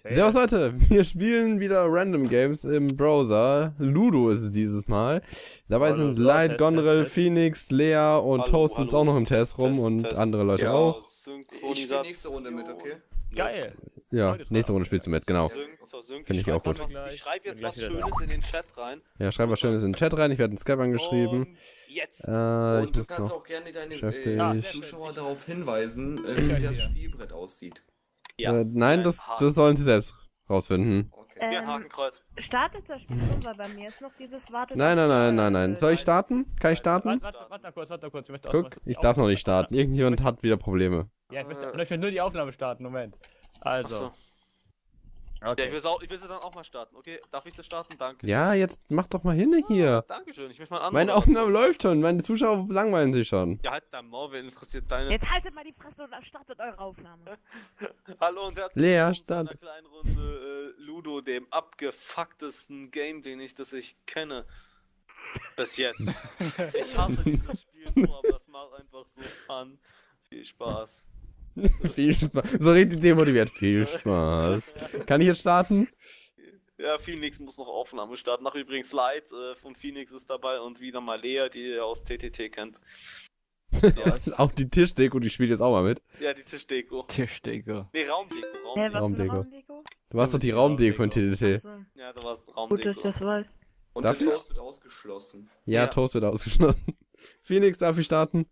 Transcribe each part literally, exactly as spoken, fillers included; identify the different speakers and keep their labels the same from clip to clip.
Speaker 1: Servus Leute, wir spielen wieder Random Games im Browser. Ludo ist es dieses Mal. Dabei
Speaker 2: Hallo,
Speaker 1: sind
Speaker 2: hallo,
Speaker 1: Light,
Speaker 2: Test,
Speaker 1: Gonrel,
Speaker 2: Test, Test.
Speaker 1: Phoenix, Lea und
Speaker 2: Hallo,
Speaker 1: Toast sitzt
Speaker 2: hallo,
Speaker 1: auch noch im
Speaker 2: Test,
Speaker 1: Test rum
Speaker 2: Test,
Speaker 1: und
Speaker 2: Test.
Speaker 1: andere Leute
Speaker 2: Ja,
Speaker 1: auch.
Speaker 3: Ich spiele nächste Runde mit, okay?
Speaker 2: Geil.
Speaker 1: Ja,
Speaker 2: Freude
Speaker 1: nächste
Speaker 2: drauf.
Speaker 1: Runde spielst du mit, genau.
Speaker 2: Sync,
Speaker 1: Finde ich auch gut.
Speaker 2: Ich
Speaker 4: Ich schreibe jetzt
Speaker 2: bin
Speaker 4: was
Speaker 2: gleich wieder
Speaker 4: Schönes in den Chat rein.
Speaker 1: Ja, schreib was Schönes in den Chat rein, ich werde in Skype angeschrieben.
Speaker 4: Und jetzt.
Speaker 1: Äh, ich
Speaker 3: Und du
Speaker 1: muss
Speaker 3: kannst
Speaker 1: noch...
Speaker 3: auch gerne deine
Speaker 1: beschäftigt.
Speaker 3: äh,
Speaker 2: Ja, sehr
Speaker 3: Zuschauer
Speaker 2: schön.
Speaker 3: darauf hinweisen, äh,
Speaker 2: Ich
Speaker 3: wie
Speaker 2: höre
Speaker 3: das
Speaker 2: hier.
Speaker 3: Spielbrett aussieht.
Speaker 4: Ja.
Speaker 1: Äh, nein, das, das sollen sie selbst rausfinden.
Speaker 3: Okay.
Speaker 4: Ja,
Speaker 5: Ähm,
Speaker 4: Hakenkreuz.
Speaker 5: startet das Spiel schon, weil bei mir ist noch dieses Warten.
Speaker 1: Nein, nein, nein, nein, nein. Soll ich starten? Kann ich starten?
Speaker 2: Warte, warte, warte mal kurz, warte mal kurz. Ich möchte
Speaker 1: Guck,
Speaker 2: ausmachen,
Speaker 1: ich
Speaker 2: die
Speaker 1: darf noch
Speaker 2: Aufnahme
Speaker 1: nicht starten. Irgendjemand hat wieder Probleme.
Speaker 2: Ja, ich möchte, ich möchte nur die Aufnahme starten, Moment. Also.
Speaker 4: Achso. Ja, ich
Speaker 2: Okay.
Speaker 4: will, auch, ich will sie dann auch mal starten. Okay, darf ich sie starten? Danke.
Speaker 1: Ja, jetzt mach doch mal hin hier.
Speaker 4: Dankeschön, ich möchte mal an.
Speaker 1: Meine Aufnahme läuft schon, meine Zuschauer langweilen sich schon.
Speaker 4: Ja, halt dein Maul, wen interessiert deine.
Speaker 5: Jetzt haltet mal die Fresse und startet eure Aufnahme.
Speaker 4: Hallo und herzlich
Speaker 1: Lea,
Speaker 4: willkommen zu
Speaker 1: Start.
Speaker 4: einer kleinen Runde äh, Ludo, dem abgefucktesten Game, den ich, das ich kenne. Bis jetzt. Ich hasse dieses Spiel so, aber es macht einfach so Fun. Viel Spaß.
Speaker 1: Viel Spaß. So richtig demotiviert. Viel Spaß. Kann ich jetzt starten?
Speaker 4: Ja, Phoenix muss noch Aufnahme starten. Nach übrigens Light äh, von Phoenix ist dabei und wieder mal Lea, die ihr aus T T T kennt.
Speaker 1: Auch die Tischdeko, die spielt jetzt auch mal mit.
Speaker 4: Ja, die Tischdeko.
Speaker 2: Tischdecke.
Speaker 4: Nee, Raumdeko.
Speaker 5: Hä,
Speaker 4: Raumdeko.
Speaker 5: was für eine
Speaker 1: Raumdeko.
Speaker 5: Raumdeko?
Speaker 1: Du warst doch die Raumdeko in T T T.
Speaker 5: Achso,
Speaker 4: Ja, da war es
Speaker 5: gut, dass
Speaker 4: Raumdeko.
Speaker 5: ich das weiß.
Speaker 3: Und
Speaker 1: Darf
Speaker 3: der
Speaker 1: ich?
Speaker 3: Toast wird ausgeschlossen.
Speaker 1: Ja,
Speaker 4: Ja.
Speaker 1: Toast wird ausgeschlossen. Phoenix, darf ich starten?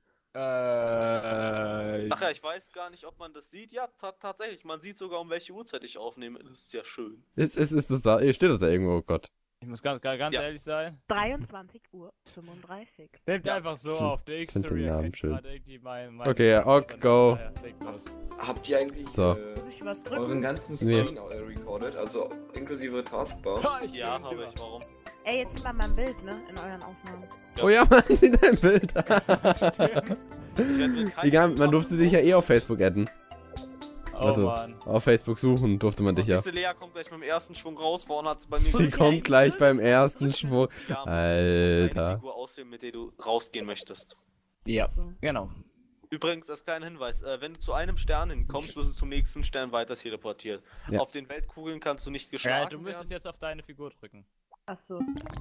Speaker 2: Äh.
Speaker 4: Ach ja, ich weiß gar nicht, ob man das sieht. Ja, ta tatsächlich. Man sieht sogar, um welche Uhrzeit ich aufnehme. Das ist ja schön.
Speaker 1: Ist, ist, ist das da? Steht das da irgendwo? Oh Gott.
Speaker 2: Ich muss ganz, ganz, ganz
Speaker 4: Ja.
Speaker 2: ehrlich sein.
Speaker 5: dreiundzwanzig Uhr fünfunddreißig.
Speaker 2: Nehmt
Speaker 4: Ja.
Speaker 2: einfach so
Speaker 1: Hm,
Speaker 2: auf. Der
Speaker 1: find den
Speaker 2: X-Story
Speaker 1: Namen
Speaker 2: erkennt
Speaker 1: schön.
Speaker 2: gerade irgendwie mein, mein
Speaker 1: Okay, ja, ok, go.
Speaker 2: Ja, leg los.
Speaker 3: Habt ihr eigentlich
Speaker 1: So.
Speaker 3: äh,
Speaker 5: Muss ich was
Speaker 3: euren
Speaker 5: drücken?
Speaker 3: ganzen
Speaker 1: Nee.
Speaker 3: Screen äh, recorded, also inklusive Taskbar?
Speaker 2: Ha, ich
Speaker 4: Ja,
Speaker 2: bin
Speaker 4: habe
Speaker 2: über.
Speaker 4: ich. Warum?
Speaker 5: Ey, jetzt sind wir mein Bild, ne? In euren Aufnahmen.
Speaker 1: Oh ja, man sieht ein Bild.
Speaker 4: Ich werd mit keinem
Speaker 1: Egal, man durfte dich ja eh auf Facebook adden.
Speaker 2: Oh
Speaker 1: Also,
Speaker 2: Mann.
Speaker 1: Auf Facebook suchen durfte man dich ja.
Speaker 4: Siehste, Lea kommt gleich mit dem ersten Schwung raus. Vorhin hat es bei mir
Speaker 1: Sie
Speaker 4: gesagt,
Speaker 1: kommt gleich beim ersten Schwung.
Speaker 4: ja, musst du
Speaker 1: Alter.
Speaker 4: eine Figur auswählen, mit der du rausgehen möchtest.
Speaker 2: Ja, genau.
Speaker 4: Übrigens, als kleiner Hinweis, äh, wenn du zu einem Stern hinkommst, wirst du zum nächsten Stern weiter teleportiert.
Speaker 1: Ja.
Speaker 4: Auf den Weltkugeln kannst du nicht
Speaker 2: Ja,
Speaker 4: geschlagen
Speaker 2: du müsstest
Speaker 4: werden.
Speaker 2: jetzt auf deine Figur drücken.
Speaker 5: Achso.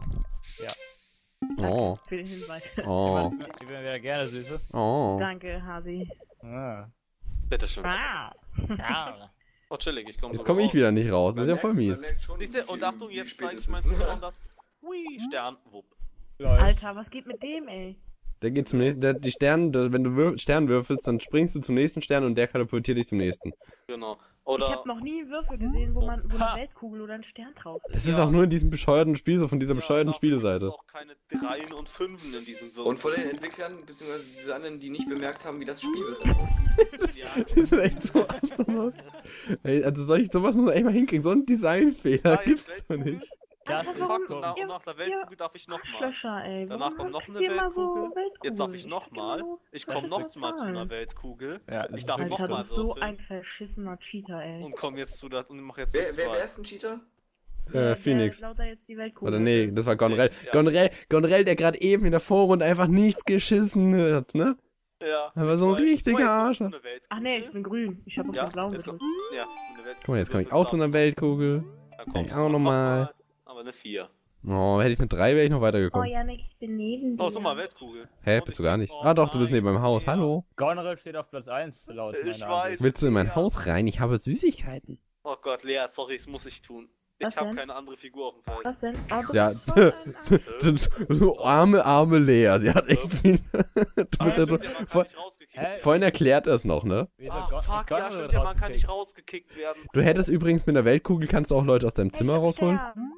Speaker 1: Oh,
Speaker 5: Für den Hinweis.
Speaker 1: oh,
Speaker 2: Ich bin wieder gerne Süße.
Speaker 1: oh.
Speaker 5: Danke, Hasi.
Speaker 2: Ah.
Speaker 4: Bitteschön.
Speaker 5: Ah.
Speaker 2: Ja.
Speaker 4: Oh, chillig, ich komme
Speaker 1: Jetzt komme ich wieder nicht raus, das ist ja voll mies.
Speaker 4: Siehste, und Achtung, jetzt zeige ich meinen
Speaker 3: meinen
Speaker 4: Zuschauern das. Hui, Stern, wupp.
Speaker 2: Läuft.
Speaker 5: Alter, was geht mit dem, ey?
Speaker 1: Der geht zum nächsten, der, die Sterne, der, wenn du Wür Stern würfelst, dann springst du zum nächsten Stern und der katapultiert dich zum nächsten.
Speaker 4: Genau.
Speaker 5: Ich
Speaker 4: Oder,
Speaker 5: habe noch nie einen Würfel gesehen, wo man wo
Speaker 2: Ha.
Speaker 5: eine Weltkugel oder ein Stern drauf ist.
Speaker 1: Das ist
Speaker 4: Ja.
Speaker 1: auch nur in diesem bescheuerten Spiel, so von dieser
Speaker 4: ja,
Speaker 1: bescheuerten
Speaker 4: dafür gibt es
Speaker 1: Spieleseite.
Speaker 4: auch keine Dreien und Fünfen in diesem Würfel.
Speaker 3: Und von den Entwicklern, beziehungsweise diese anderen, die nicht bemerkt haben, wie das Spielbrett aussieht.
Speaker 4: ja,
Speaker 1: Das ist echt so absurd. Ey, also solch, sowas muss man echt mal hinkriegen, so einen Designfehler
Speaker 4: Ah,
Speaker 1: gibt's
Speaker 4: jetzt
Speaker 1: doch
Speaker 4: Weltkugel.
Speaker 1: nicht.
Speaker 2: Das
Speaker 5: Alter,
Speaker 2: ist
Speaker 5: warum-
Speaker 4: Fuck, und nach,
Speaker 5: ihr-
Speaker 4: und nach der
Speaker 5: ihr
Speaker 4: Weltkugel darf ich nochmal.
Speaker 5: Arschlöcher, ey.
Speaker 4: Danach
Speaker 5: Warum
Speaker 4: kommt noch
Speaker 5: kriegt
Speaker 4: eine
Speaker 5: ihr immer so
Speaker 4: Weltkugel. Jetzt darf ich
Speaker 5: Weltkugeln?
Speaker 4: nochmal.
Speaker 5: krieg immer
Speaker 4: Ich
Speaker 5: so
Speaker 4: komme
Speaker 5: beschissene
Speaker 4: nochmal zu
Speaker 5: Zahlen.
Speaker 4: einer Weltkugel.
Speaker 2: Ja,
Speaker 4: Ich darf
Speaker 5: Alter,
Speaker 4: nochmal
Speaker 5: du bist so
Speaker 4: würfeln.
Speaker 5: ein verschissener Cheater, ey.
Speaker 4: Und komm jetzt zu der und mach jetzt
Speaker 3: Wer,
Speaker 4: zu
Speaker 3: wer,
Speaker 4: zwei.
Speaker 3: wer ist ein Cheater?
Speaker 1: Äh, Phoenix.
Speaker 5: Der lauter jetzt die Weltkugel.
Speaker 1: Oder nee, das war Gonrel.
Speaker 4: Ja.
Speaker 1: Gonrel, Gonrel, der gerade eben in der Vorrunde einfach nichts geschissen hat, ne?
Speaker 4: Ja.
Speaker 1: Er war so ein
Speaker 4: Zwei.
Speaker 1: richtiger
Speaker 4: Oh, jetzt kommst du
Speaker 1: Arsch.
Speaker 4: zu einer Weltkugel.
Speaker 5: Ach nee, ich bin grün. Ich habe auf
Speaker 4: Ja,
Speaker 5: den blauen
Speaker 4: jetzt
Speaker 5: gedrückt.
Speaker 4: kommt, ja, eine Weltkugel.
Speaker 1: Guck mal, jetzt komme ich auch zu einer Weltkugel.
Speaker 4: Da
Speaker 1: Kann
Speaker 4: kommst
Speaker 1: ich
Speaker 4: du
Speaker 1: auch noch mal.
Speaker 4: Aber eine vier.
Speaker 1: Oh, hätte ich mit drei, wäre ich noch
Speaker 5: Oh,
Speaker 1: weitergekommen.
Speaker 5: Janik, ich bin neben dir.
Speaker 4: Oh, so mal Weltkugel.
Speaker 1: Hä,
Speaker 4: Und
Speaker 1: bist
Speaker 4: ich
Speaker 1: du gar
Speaker 4: denk,
Speaker 1: nicht?
Speaker 4: oh
Speaker 1: Ah doch, du bist
Speaker 4: nein,
Speaker 1: neben meinem Haus.
Speaker 4: ja.
Speaker 1: Hallo?
Speaker 2: Gonrel steht auf Platz eins, laut
Speaker 4: Ich
Speaker 2: meiner
Speaker 4: weiß.
Speaker 2: Ansicht.
Speaker 1: Willst du in mein
Speaker 4: Ja.
Speaker 1: Haus rein? Ich habe Süßigkeiten.
Speaker 4: Oh Gott, Lea, sorry, das muss ich tun.
Speaker 5: Was
Speaker 4: Ich habe
Speaker 5: denn?
Speaker 4: keine andere Figur auf dem Feld.
Speaker 5: Was denn? Oh, das
Speaker 1: Ja,
Speaker 5: ist so ein Arsch.
Speaker 1: so arme, arme Lea. Sie hat echt viel. Du
Speaker 4: Ah,
Speaker 1: bist ja
Speaker 4: stimmt,
Speaker 1: nur,
Speaker 4: ja, man kann
Speaker 1: vor,
Speaker 4: nicht rausgekickt
Speaker 2: Hä?
Speaker 4: werden.
Speaker 1: vorhin erklärt er es noch, ne?
Speaker 2: Wieso
Speaker 4: Ah,
Speaker 2: Gon-
Speaker 4: fuck, ja,
Speaker 2: Gonrel
Speaker 4: stimmt,
Speaker 2: wird
Speaker 4: ja, man kann nicht
Speaker 2: rausgekickt.
Speaker 4: rausgekickt werden.
Speaker 1: Du hättest übrigens mit einer Weltkugel, kannst du auch Leute aus deinem Zimmer
Speaker 5: Ich hab
Speaker 1: rausholen?
Speaker 5: Stern.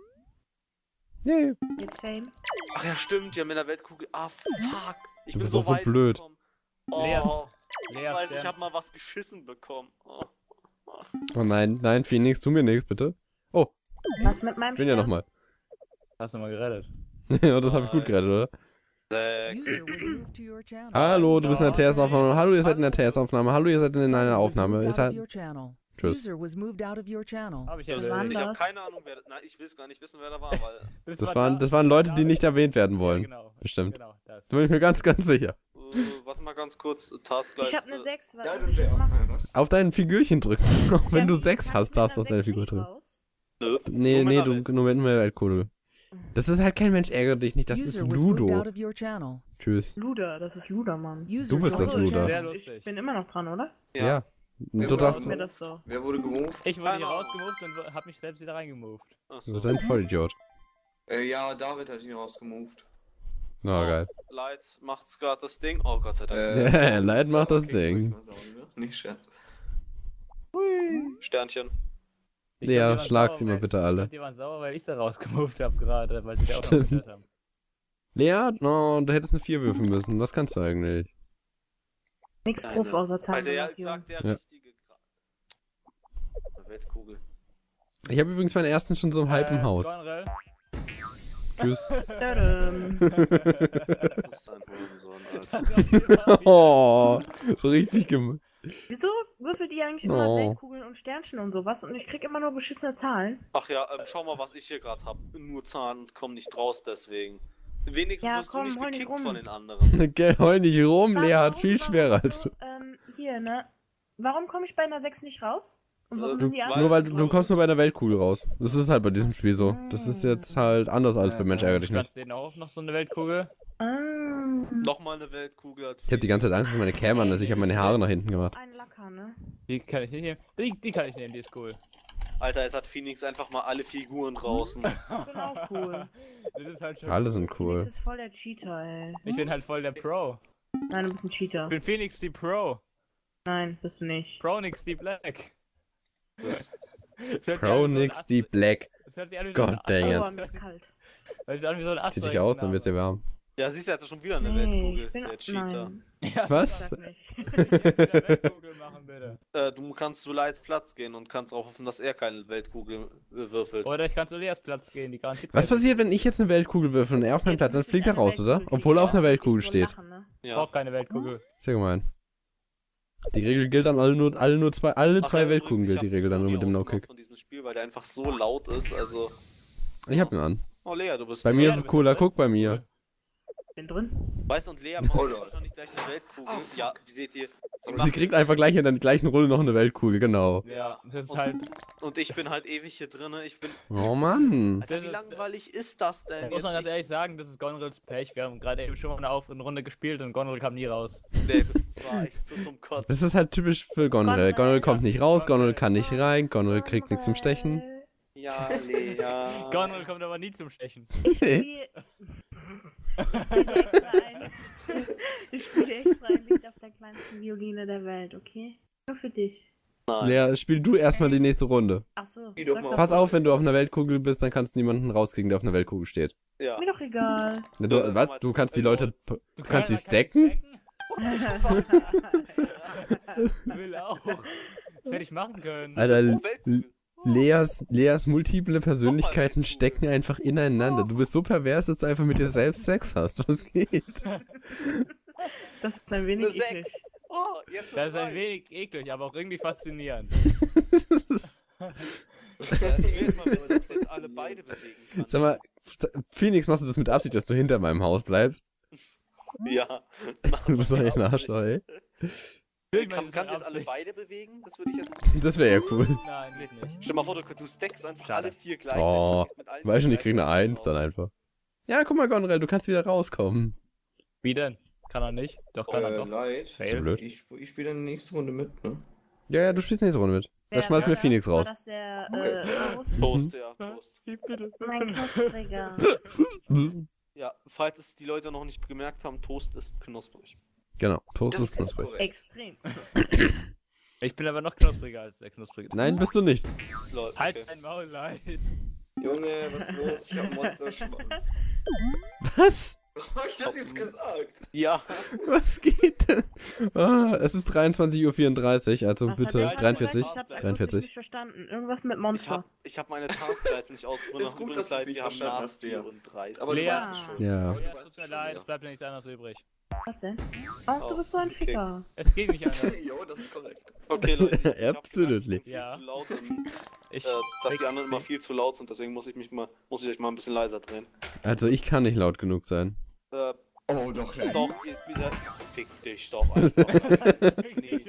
Speaker 1: Ja, ja.
Speaker 5: Jetzt Fame.
Speaker 4: Ach ja, stimmt, ja, mit der Weltkugel. Ah, fuck. Ich
Speaker 1: Du
Speaker 4: bin
Speaker 1: bist
Speaker 4: so
Speaker 1: auch so
Speaker 4: weit
Speaker 1: blöd.
Speaker 4: gekommen. Oh,
Speaker 2: Lea,
Speaker 4: ich
Speaker 2: Lea
Speaker 4: weiß, ich
Speaker 2: Stern.
Speaker 4: habe mal was geschissen bekommen. Oh.
Speaker 1: Oh nein, nein, Phoenix, tu mir nichts, bitte. Oh,
Speaker 5: Was mit meinem
Speaker 1: ich bin ja
Speaker 5: Stern?
Speaker 1: nochmal.
Speaker 2: Hast du mal gerettet?
Speaker 1: Ja, das habe ich gut gerettet, oder?
Speaker 4: Sechs.
Speaker 6: User was moved to your channel.
Speaker 1: Hallo, du bist in der T S-Aufnahme. Hallo, ihr seid in der
Speaker 4: Hallo.
Speaker 1: T S-Aufnahme. Hallo, ihr seid in einer
Speaker 6: User was
Speaker 1: Aufnahme.
Speaker 6: moved
Speaker 1: Ihr
Speaker 6: out
Speaker 1: seid...
Speaker 6: of your channel.
Speaker 1: Tschüss.
Speaker 6: User was moved out of your channel.
Speaker 2: Hab ich
Speaker 5: Das
Speaker 2: erledigt.
Speaker 5: waren
Speaker 4: Ich habe
Speaker 5: das.
Speaker 4: keine Ahnung, wer. Nein, ich will es gar nicht wissen, wer da war, weil.
Speaker 2: Bist
Speaker 1: Das
Speaker 2: du
Speaker 1: waren,
Speaker 2: da?
Speaker 1: das waren Leute, die
Speaker 2: Ja,
Speaker 1: nicht erwähnt werden
Speaker 2: ja,
Speaker 1: wollen.
Speaker 2: genau.
Speaker 1: Bestimmt.
Speaker 2: Genau, das.
Speaker 1: Da bin ich mir ganz, ganz sicher.
Speaker 4: Uh, warte mal ganz kurz. Taskleiste.
Speaker 5: Ich habe eine sechs. Was
Speaker 3: Ja,
Speaker 5: soll
Speaker 3: du
Speaker 5: ich
Speaker 3: der
Speaker 5: machen?
Speaker 3: was?
Speaker 1: Auf dein Figürchen drücken. Auch wenn
Speaker 5: Ja,
Speaker 1: du
Speaker 5: wie,
Speaker 1: sechs
Speaker 5: kann
Speaker 1: hast,
Speaker 5: ich mit
Speaker 1: darfst du
Speaker 5: einer
Speaker 1: auf deine
Speaker 5: sechs
Speaker 1: Figur
Speaker 5: nicht
Speaker 1: drücken.
Speaker 5: raus?
Speaker 4: Nö.
Speaker 1: Nee,
Speaker 4: Nur
Speaker 1: nee,
Speaker 4: mit
Speaker 1: du,
Speaker 4: einer Welt.
Speaker 1: nur mit einer Weltkugel. Das ist halt kein Mensch, ärgere dich nicht, das ist
Speaker 6: User was moved
Speaker 1: Ludo.
Speaker 6: out of your channel.
Speaker 1: Tschüss.
Speaker 5: Luder, das ist Luder, Mann.
Speaker 6: User
Speaker 1: Du bist das
Speaker 6: joined your
Speaker 1: Luder.
Speaker 2: Sehr
Speaker 6: channel.
Speaker 2: lustig.
Speaker 5: Ich bin immer noch dran, oder?
Speaker 1: Ja.
Speaker 4: Ja.
Speaker 1: Du
Speaker 3: Ja,
Speaker 1: darfst.
Speaker 5: Ist mir das so.
Speaker 3: Wer wurde gemoved?
Speaker 2: Ich wurde hier
Speaker 4: Keine Ahnung.
Speaker 2: rausgemoved und hab mich selbst wieder reingemoved.
Speaker 4: Ach
Speaker 1: Du
Speaker 4: so.
Speaker 1: bist ein Vollidiot.
Speaker 3: Äh, ja, David hat ihn rausgemoved.
Speaker 1: Na, geil.
Speaker 4: Light macht's gerade das Ding. Oh Gott sei Dank.
Speaker 1: Ja, Leid macht das
Speaker 3: okay, würd ich
Speaker 1: Ding.
Speaker 3: mal sagen, ne? Nicht Scherz.
Speaker 4: Sternchen.
Speaker 2: Ich
Speaker 1: Lea,
Speaker 2: glaub, die waren
Speaker 1: schlag
Speaker 2: sauer,
Speaker 1: sie mal
Speaker 2: weil-
Speaker 1: bitte
Speaker 2: ich
Speaker 1: alle.
Speaker 2: glaub, Die waren sauer, weil ich sie rausgemoved hab gerade, weil sie da auch noch
Speaker 1: Stimmt.
Speaker 2: gehört haben.
Speaker 1: Lea, no, du hättest eine vier würfeln müssen. Was kannst du eigentlich?
Speaker 5: Nix
Speaker 4: Keine.
Speaker 5: drauf außer
Speaker 4: Alter,
Speaker 5: Zahlen.
Speaker 4: ja, sagt der
Speaker 1: Ja.
Speaker 4: richtige Gra- Eine Weltkugel.
Speaker 1: Ich habe übrigens meinen ersten schon so im halben
Speaker 2: Äh,
Speaker 1: Haus.
Speaker 2: Gonrel.
Speaker 1: Tschüss.
Speaker 5: Tadam.
Speaker 4: Das ist ein Hurensohn, Alter.
Speaker 1: Oh, so richtig gemacht.
Speaker 5: Wieso würfelt ihr eigentlich immer
Speaker 1: Oh.
Speaker 5: Weltkugeln und Sternchen und sowas und ich krieg immer nur beschissene Zahlen?
Speaker 4: Ach ja, ähm, schau mal, was ich hier gerade hab. Nur Zahlen und komm nicht raus deswegen. Wenigstens
Speaker 5: Ja,
Speaker 4: wirst
Speaker 5: komm,
Speaker 4: du nicht
Speaker 5: heul nicht
Speaker 4: gekickt
Speaker 5: rum.
Speaker 4: von den anderen.
Speaker 1: Gell, heul nicht rum, Lea
Speaker 5: Warum-
Speaker 1: hat's viel
Speaker 5: warum-
Speaker 1: schwerer als du.
Speaker 5: Ähm, hier, ne? Warum komme ich bei einer sechs nicht raus? Und warum
Speaker 4: Äh,
Speaker 5: sind
Speaker 1: Du,
Speaker 5: die
Speaker 4: weil-
Speaker 5: anderen
Speaker 1: nur weil
Speaker 5: nicht
Speaker 1: du, du
Speaker 5: raus?
Speaker 1: kommst nur bei einer Weltkugel raus. Das ist halt bei diesem Spiel so. Das ist jetzt halt anders als bei Mensch ärgere dich
Speaker 2: Du
Speaker 1: nicht.
Speaker 2: kannst denen auch noch so eine Weltkugel.
Speaker 5: Ah,
Speaker 4: Nochmal eine Weltkugel. Hat
Speaker 1: Ich habe die ganze Zeit Angst, dass meine Cam an ist. Ich habe meine Haare nach hinten gemacht.
Speaker 5: ein Lacker, ne?
Speaker 2: Die kann ich nicht nehmen. Die, die kann ich nehmen, die ist cool.
Speaker 4: Alter, es hat Phoenix einfach mal alle Figuren draußen.
Speaker 5: Ich bin auch cool.
Speaker 2: Das ist halt schon
Speaker 1: Alle sind
Speaker 5: Phoenix
Speaker 1: cool.
Speaker 5: ist voll der Cheater, ey.
Speaker 2: Ich bin halt voll der Pro.
Speaker 5: Nein, du bist ein Cheater.
Speaker 2: Ich bin Phoenix die Pro.
Speaker 5: Nein, bist du nicht.
Speaker 2: Pronix die Black. Das hört sich an wie so ein
Speaker 1: Chronix
Speaker 2: Ast-
Speaker 1: die Black.
Speaker 2: Das hört sich an wie so
Speaker 1: God
Speaker 2: ein
Speaker 1: dang it.
Speaker 5: Oh,
Speaker 2: Ast-
Speaker 5: mir ist kalt.
Speaker 2: Hört sich an wie so ein
Speaker 1: Zieh dich
Speaker 2: Asterix-Name.
Speaker 1: aus, dann wird's dir warm.
Speaker 4: Ja, siehst du, er hat schon wieder eine
Speaker 5: Nee,
Speaker 4: Weltkugel.
Speaker 5: ich bin...
Speaker 4: Der Cheater.
Speaker 5: Nein,
Speaker 2: Ja,
Speaker 1: Was?
Speaker 5: sag nicht.
Speaker 2: ich will eine Weltkugel machen, bitte.
Speaker 4: Äh, du kannst zu Lights Platz gehen und kannst auch hoffen, dass er keine Weltkugel äh, würfelt.
Speaker 2: Oder ich kann zu Leas Platz gehen, die garantiert.
Speaker 1: Was passiert, wenn ich jetzt eine Weltkugel würfel und er auf meinen
Speaker 5: Jetzt
Speaker 1: Platz? Dann
Speaker 5: müsste
Speaker 1: fliegt
Speaker 5: ich
Speaker 1: er
Speaker 5: eine
Speaker 1: raus, oder?
Speaker 5: Weltkugel
Speaker 1: Obwohl er auf
Speaker 5: kriegen.
Speaker 1: einer Weltkugel
Speaker 5: Ich so
Speaker 1: steht.
Speaker 5: lachen, ne?
Speaker 2: Ich
Speaker 4: Ja.
Speaker 2: brauch keine Weltkugel.
Speaker 1: Sehr gemein. Die Regel gilt dann alle nur, alle nur zwei, alle
Speaker 4: Ach
Speaker 1: zwei
Speaker 4: ja,
Speaker 1: Weltkugeln
Speaker 4: übrigens,
Speaker 1: gilt die
Speaker 4: ich hab
Speaker 1: Regel dann nur
Speaker 4: Toni
Speaker 1: mit dem
Speaker 4: ausgemacht
Speaker 1: No-Kick.
Speaker 4: von diesem Spiel, weil der einfach so laut ist, also...
Speaker 1: Ich hab ihn an.
Speaker 4: Oh, Lea, du bist
Speaker 1: Bei mir
Speaker 2: Ja,
Speaker 1: ist
Speaker 2: du
Speaker 1: es
Speaker 2: bist
Speaker 1: cooler,
Speaker 2: drin.
Speaker 1: guck bei mir.
Speaker 5: Bin drin.
Speaker 4: Weißt du, und Lea
Speaker 3: Oh,
Speaker 4: braucht
Speaker 3: Lord.
Speaker 4: wahrscheinlich gleich eine Weltkugel.
Speaker 3: Oh, fuck.
Speaker 4: Ja, wie seht ihr? Sie
Speaker 1: Sie
Speaker 4: macht,
Speaker 1: kriegt einfach gleich in der gleichen Runde noch eine Weltkugel, genau.
Speaker 2: Ja, das ist halt.
Speaker 4: und ich bin halt ewig hier drinne. Ich bin...
Speaker 1: Oh Mann.
Speaker 4: Alter,
Speaker 2: Das
Speaker 4: wie
Speaker 2: ist-
Speaker 4: langweilig ist das denn?
Speaker 2: Muss man
Speaker 4: Jetzt
Speaker 2: ganz ehrlich sagen, das ist Gonrils Pech. Wir haben gerade eben schon mal eine, Auf eine Runde gespielt und Gonril kam nie raus.
Speaker 4: ich, nee, das war echt so zum Kotzen.
Speaker 1: Das ist halt typisch für Gonrel.
Speaker 5: Gonrel,
Speaker 1: Gonrel kommt
Speaker 2: ja.
Speaker 1: nicht raus, Gonrel
Speaker 2: Gonrel.
Speaker 1: kann nicht rein, Gonrel kriegt nichts zum Stechen.
Speaker 4: Ja, Lea.
Speaker 2: Gonril kommt aber nie zum Stechen.
Speaker 5: Ich spiele... Ich spiele extra ein. Ich spiele extra ein Lied auf der kleinsten Violine der Welt, okay? Nur für dich.
Speaker 4: Nein.
Speaker 1: Lea, spiel du erstmal die nächste Runde.
Speaker 5: Achso.
Speaker 3: Geh doch mal
Speaker 1: Pass auf, wenn du auf einer Weltkugel bist, dann kannst du niemanden rauskriegen, der auf einer Weltkugel steht.
Speaker 4: Ja.
Speaker 5: Mir doch egal.
Speaker 1: Ja,
Speaker 4: Ja,
Speaker 1: du, was? Du kannst die Leute. Du kannst sie stacken?
Speaker 2: Will auch. Das hätte ich machen können.
Speaker 1: Alter,
Speaker 4: Oh, Weltkugel.
Speaker 1: Leas, Leas multiple Persönlichkeiten stecken einfach ineinander. Du bist so pervers, dass du einfach mit dir selbst Sex hast. Was geht?
Speaker 5: Das ist ein
Speaker 4: Eine
Speaker 5: wenig
Speaker 4: sechs.
Speaker 5: eklig.
Speaker 4: Oh, jetzt
Speaker 2: Das ist ein
Speaker 4: drei.
Speaker 2: wenig eklig, aber auch irgendwie faszinierend.
Speaker 4: Ja, ich will jetzt mal wissen, ob du jetzt alle beide bewegen kannst.
Speaker 1: Sag mal, Phoenix, machst du das mit Absicht, dass du hinter meinem Haus bleibst?
Speaker 4: Ja.
Speaker 1: Du bist doch echt ein Arschloch, ey.
Speaker 4: Kann, kannst du jetzt alle beide bewegen? Das würde ich jetzt...
Speaker 2: Also
Speaker 1: Das wäre ja cool.
Speaker 2: Nein, geht nicht.
Speaker 4: Stell mal vor, du, du stackst einfach
Speaker 2: Schade.
Speaker 4: alle vier gleichzeitig.
Speaker 1: Oh,
Speaker 4: mit allen
Speaker 1: Weiß schon, ich krieg eine
Speaker 4: gleichzeitig
Speaker 1: Eins dann
Speaker 4: raus.
Speaker 1: einfach. Ja, guck mal, Gonrel, du kannst wieder rauskommen.
Speaker 2: Wie denn? Kann er nicht? Doch, kann
Speaker 3: Äh,
Speaker 2: er doch.
Speaker 3: leid.
Speaker 2: Fail.
Speaker 1: blöd.
Speaker 3: Ich, sp- ich spiele dann die nächste Runde mit, ne?
Speaker 1: Ja, ja, du spielst nächste Runde mit. Da
Speaker 5: Wer
Speaker 1: schmeißt
Speaker 5: war
Speaker 1: mir
Speaker 5: das?
Speaker 1: Phoenix raus.
Speaker 5: War das der,
Speaker 3: Okay.
Speaker 5: äh, Horus?
Speaker 4: Prost, ja, Prost.
Speaker 5: Mein Knuspriger.
Speaker 4: Ja, falls es die Leute noch nicht gemerkt haben, Toast ist knusprig.
Speaker 1: Genau, Toast
Speaker 3: Das
Speaker 1: ist
Speaker 3: ist
Speaker 1: knusprig.
Speaker 3: korrekt.
Speaker 5: Extrem.
Speaker 2: Ich bin aber noch knuspriger als der knusprige.
Speaker 1: Nein, bist du nicht.
Speaker 4: Leute,
Speaker 2: Halt
Speaker 4: okay.
Speaker 2: dein Maul, leid.
Speaker 3: Junge, was ist los? Ich hab einen Monsterschwanz.
Speaker 1: Was?
Speaker 3: Hab ich das jetzt gesagt?
Speaker 4: Ja,
Speaker 1: Was geht denn? Ah, es ist dreiundzwanzig Uhr vierunddreißig, also
Speaker 5: Was
Speaker 1: bitte
Speaker 5: hat der
Speaker 1: dreiundvierzig.
Speaker 5: gesagt? Ich hab's akustisch
Speaker 1: dreiundvierzig.
Speaker 5: nicht verstanden. Irgendwas mit
Speaker 4: ich
Speaker 5: Monster.
Speaker 4: hab, ich hab meine Taskleiste nicht ausgeführt.
Speaker 3: Ist gut, dass du's nicht
Speaker 4: wir haben
Speaker 3: verstanden
Speaker 4: nach
Speaker 3: hast, ja.
Speaker 4: vierunddreißig.
Speaker 3: Aber
Speaker 2: Lea.
Speaker 3: du weißt es schon.
Speaker 1: Ja.
Speaker 3: Aber du
Speaker 2: Ja,
Speaker 3: weißt
Speaker 2: tut
Speaker 3: es
Speaker 2: mir
Speaker 3: schon,
Speaker 2: leid,
Speaker 3: ja.
Speaker 2: es bleibt ja nichts anderes übrig.
Speaker 5: Was denn? Ach, du bist so ein
Speaker 4: okay.
Speaker 5: Ficker.
Speaker 2: Es geht nicht anders.
Speaker 3: Jo, das ist korrekt.
Speaker 4: Okay, Leute. ich hab gemerkt,
Speaker 1: Absolutely.
Speaker 4: ich bin viel
Speaker 2: Ja.
Speaker 4: zu laut und,
Speaker 2: Ich
Speaker 4: äh, dass die
Speaker 2: krieg
Speaker 4: anderen immer
Speaker 2: sie.
Speaker 4: viel zu laut sind, deswegen muss ich mich mal, muss ich euch mal ein bisschen leiser drehen.
Speaker 1: Also ich kann nicht laut genug sein.
Speaker 4: Äh,
Speaker 3: Oh, doch, gleich.
Speaker 4: Doch, ihr, ihr, fick dich doch einfach. Nee.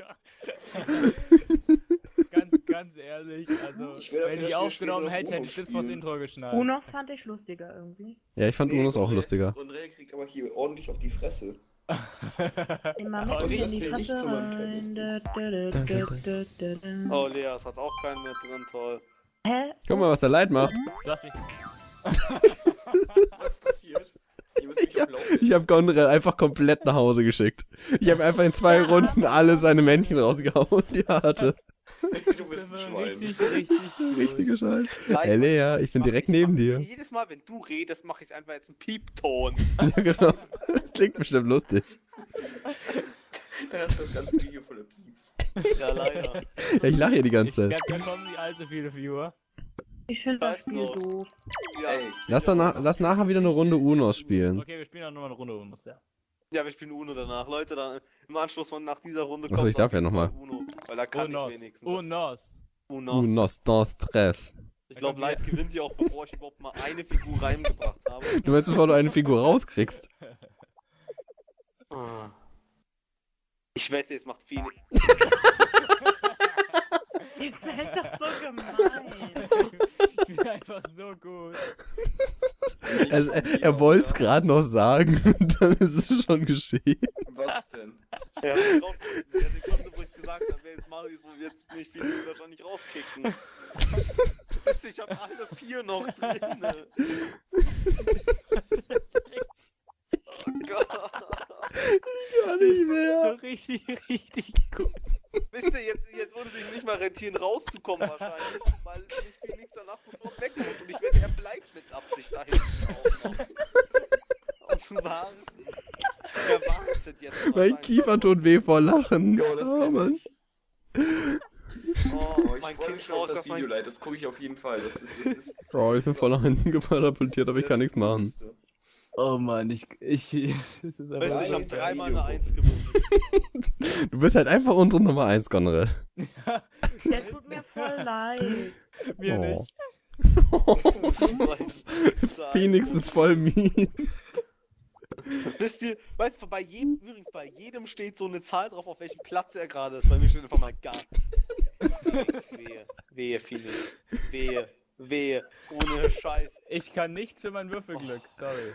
Speaker 2: ganz, ganz ehrlich, also,
Speaker 3: Ich will dafür,
Speaker 2: wenn
Speaker 3: dass
Speaker 2: ich
Speaker 3: wir
Speaker 2: aufgenommen
Speaker 3: später
Speaker 2: hätte, hätte ich das
Speaker 3: Uno
Speaker 2: vors
Speaker 3: spielen.
Speaker 2: Intro geschnallt.
Speaker 5: Unos fand ich lustiger irgendwie.
Speaker 1: Ja, ich fand
Speaker 3: Nee,
Speaker 1: Unos auch
Speaker 3: Gondrell-
Speaker 1: lustiger.
Speaker 3: Gondrell kriegt aber hier ordentlich auf die Fresse.
Speaker 5: Immer
Speaker 2: Aber
Speaker 5: mit in
Speaker 3: das
Speaker 5: die
Speaker 3: will ich
Speaker 5: Fresse
Speaker 3: zu meinem Tor
Speaker 5: rein.
Speaker 3: lustig.
Speaker 5: Da, da, da, da, da, da.
Speaker 4: Oh, Lea, es hat auch keinen mehr drin, toll.
Speaker 5: Hä?
Speaker 1: Guck mal, was der Leid macht.
Speaker 2: Du hast mich.
Speaker 3: Was passiert? Ihr müsst mich auf Laufen.
Speaker 1: Ich habe Gondrel einfach komplett nach Hause geschickt. Ich habe einfach in zwei Runden alle seine Männchen rausgehauen, die er hatte.
Speaker 3: Du bist ein
Speaker 2: Das war
Speaker 3: Schwein.
Speaker 2: richtig, richtig gut.
Speaker 1: Richtige Scheiße.
Speaker 4: Leid,
Speaker 1: Ey, Lea, ich bin
Speaker 4: mach-
Speaker 1: direkt
Speaker 4: mach-
Speaker 1: neben dir.
Speaker 4: Jedes Mal, wenn du redest, mache ich einfach jetzt einen Piepton.
Speaker 1: Ja, genau. Das klingt bestimmt lustig.
Speaker 3: Dann hast du das ganze Video voller Pieps.
Speaker 4: Ja, leider.
Speaker 1: Ja, ich lache hier die ganze
Speaker 2: Ich
Speaker 1: Zeit.
Speaker 2: glaube, da kommen nicht allzu viele Viewer.
Speaker 5: Ich finde das
Speaker 4: Weiß
Speaker 5: Spiel
Speaker 4: noch.
Speaker 5: doof.
Speaker 4: Ja,
Speaker 3: Ey,
Speaker 1: Lass, danach, lass nachher wieder eine Runde Unos spielen.
Speaker 2: Okay, wir spielen auch nochmal eine Runde Unos, ja.
Speaker 4: ja, wir spielen Uno danach. Leute, dann im Anschluss von nach dieser Runde
Speaker 1: Achso, ich darf ja
Speaker 4: auf jeden
Speaker 1: noch
Speaker 4: Fall Uno, weil da kann
Speaker 2: Unos.
Speaker 4: ich wenigstens.
Speaker 2: Unos.
Speaker 4: Unos.
Speaker 1: Unos, dans Stress.
Speaker 4: Ich glaube, Light gewinnt ja auch, bevor ich überhaupt mal eine Figur reingebracht habe.
Speaker 1: Du meinst, bevor du eine Figur rauskriegst?
Speaker 4: Ah. Ich wette, es macht viel.
Speaker 5: Ihr seid doch so gemein.
Speaker 2: Ich bin einfach so gut.
Speaker 1: Also, er er wollte es gerade noch sagen und dann ist es schon geschehen.
Speaker 3: was denn?
Speaker 4: Ja, in der Sekunde, wo ich gesagt habe, wer jetzt Marius, wo wir jetzt nicht viel wahrscheinlich rauskicken. Wisst ihr, ich habe alle vier noch drin. Oh Gott.
Speaker 1: Gar nicht mehr.
Speaker 2: So richtig, richtig gut.
Speaker 4: Wisst ihr, jetzt, jetzt würde sich nicht mal rentieren, rauszukommen wahrscheinlich, weil nicht Felix danach sofort wegkommt und ich wette, er bleibt mit Absicht da hinten drauf noch. Um zu warten. Er wartet jetzt
Speaker 1: Mein
Speaker 4: wahrscheinlich.
Speaker 1: Kiefer tut weh vor Lachen.
Speaker 3: Jo, das
Speaker 1: Oh,
Speaker 3: kenn
Speaker 1: Mann.
Speaker 3: ich.
Speaker 4: Oh,
Speaker 3: Oh, ich
Speaker 4: mein
Speaker 3: freue
Speaker 4: Kind
Speaker 3: mich schon auf
Speaker 4: braucht
Speaker 3: das
Speaker 4: mein-
Speaker 3: Video, Leute. Das gucke ich auf jeden Fall. Das ist, das ist,
Speaker 1: Oh, ich bin voll nach hinten katapultiert, aber ich kann nichts machen.
Speaker 2: Oh Mann, ich. ich das ist
Speaker 4: Weißt du, ich habe
Speaker 3: Nein,
Speaker 4: dreimal
Speaker 3: Video.
Speaker 4: eine Eins gewonnen.
Speaker 1: Du bist halt einfach unsere Nummer eins, Conrad.
Speaker 5: Der tut mir voll leid.
Speaker 2: Mir
Speaker 1: Oh.
Speaker 2: nicht.
Speaker 1: Phoenix ist voll mean.
Speaker 4: Wisst ihr, weißt du, bei jedem, übrigens bei jedem steht so eine Zahl drauf, auf welchem Platz er gerade ist. Bei mir steht einfach mal gar. Wehe, wehe, Felix. Wehe, wehe, ohne Scheiß.
Speaker 2: Ich kann nichts für mein Würfelglück, sorry.